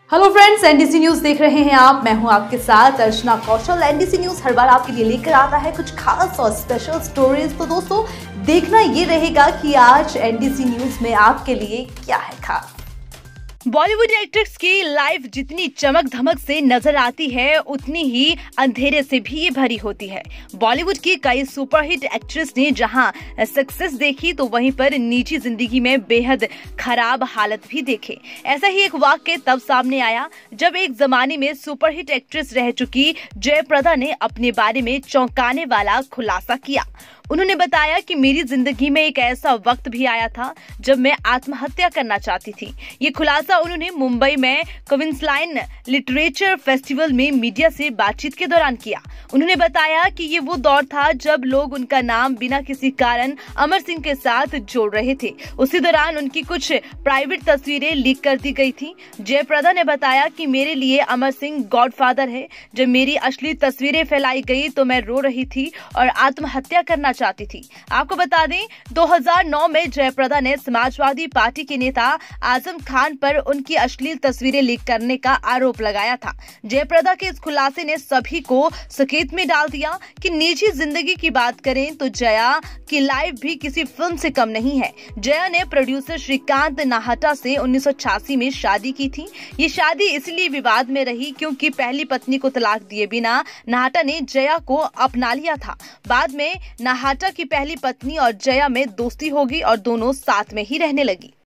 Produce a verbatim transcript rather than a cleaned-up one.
Hello friends, NDC news देख रहे हैं आप। मैं हूं आपके साथ अर्चना कौशल। एनडीसी न्यूज हर बार आपके लिए लेकर आता है कुछ खास और स्पेशल स्टोरीज। तो दोस्तों, देखना ये रहेगा कि आज एनडीसी न्यूज में आपके लिए क्या है खास। बॉलीवुड एक्ट्रेस की लाइफ जितनी चमक धमक से नजर आती है, उतनी ही अंधेरे से भी ये भरी होती है। बॉलीवुड की कई सुपरहिट एक्ट्रेस ने जहां सक्सेस देखी, तो वहीं पर निजी जिंदगी में बेहद खराब हालत भी देखे। ऐसा ही एक वाक्य तब सामने आया जब एक जमाने में सुपरहिट एक्ट्रेस रह चुकी जयप्रदा ने अपने बारे में चौंकाने वाला खुलासा किया। उन्होंने बताया कि मेरी जिंदगी में एक ऐसा वक्त भी आया था जब मैं आत्महत्या करना चाहती थी। ये खुलासा उन्होंने मुंबई में क्वींसलैंड लिटरेचर फेस्टिवल में मीडिया से बातचीत के दौरान किया। उन्होंने बताया कि ये वो दौर था जब लोग उनका नाम बिना किसी कारण अमर सिंह के साथ जोड़ रहे थे। उसी दौरान उनकी कुछ प्राइवेट तस्वीरें लीक कर दी गई थी। जयप्रदा ने बताया कि मेरे लिए अमर सिंह गॉडफादर है। जब मेरी असली तस्वीरें फैलाई गई तो मैं रो रही थी और आत्महत्या करना चाहती थी। आपको बता दें, दो हज़ार नौ में जयप्रदा ने समाजवादी पार्टी के नेता आजम खान पर उनकी अश्लील तस्वीरें लीक करने का आरोप लगाया था। जयप्रदा के इस खुलासे ने सभी को सकेत में डाल दिया कि निजी जिंदगी की बात करें तो जया की लाइफ भी किसी फिल्म से कम नहीं है। जया ने प्रोड्यूसर श्रीकांत नाहटा से उन्नीस सौ छियासी में शादी की थी। ये शादी इसलिए विवाद में रही क्योंकि पहली पत्नी को तलाक दिए बिना नाहटा ने जया को अपना लिया था। बाद में नाहटा की पहली पत्नी और जया में दोस्ती होगी और दोनों साथ में ही रहने लगी।